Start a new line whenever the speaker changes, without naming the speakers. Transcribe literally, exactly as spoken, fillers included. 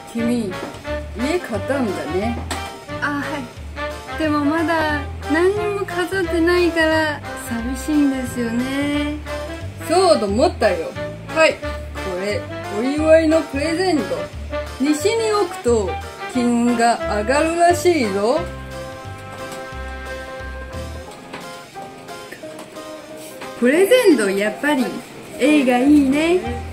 君、家買ったんだね。
あ、はい。でもまだ何にも飾ってないから寂しいんですよね。
そうと思ったよ。はい、これお祝いのプレゼント。西に置くと気運が上がるらしいぞ。
プレゼントやっぱり絵がいいね。